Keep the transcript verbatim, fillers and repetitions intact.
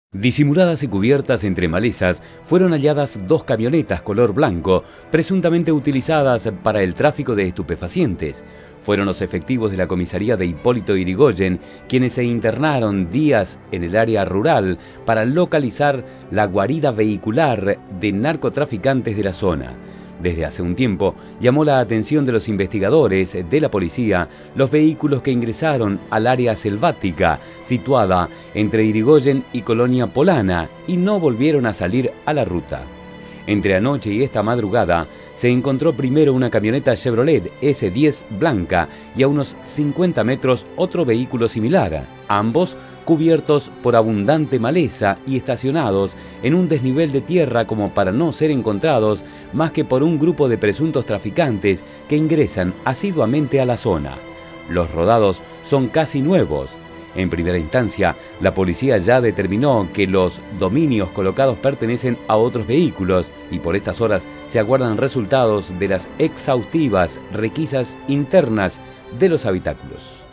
Disimuladas y cubiertas entre malezas, fueron halladas dos camionetas color blanco, presuntamente utilizadas para el tráfico de estupefacientes. Fueron los efectivos de la comisaría de Hipólito Yrigoyen quienes se internaron días en el área rural para localizar la guarida vehicular de narcotraficantes de la zona. Desde hace un tiempo llamó la atención de los investigadores de la policía los vehículos que ingresaron al área selvática situada entre Yrigoyen y Colonia Polana y no volvieron a salir a la ruta. Entre anoche y esta madrugada se encontró primero una camioneta Chevrolet ese diez blanca y a unos cincuenta metros otro vehículo similar, ambos cubiertos por abundante maleza y estacionados en un desnivel de tierra como para no ser encontrados más que por un grupo de presuntos traficantes que ingresan asiduamente a la zona. Los rodados son casi nuevos. En primera instancia, la policía ya determinó que los dominios colocados pertenecen a otros vehículos y por estas horas se aguardan resultados de las exhaustivas requisas internas de los habitáculos.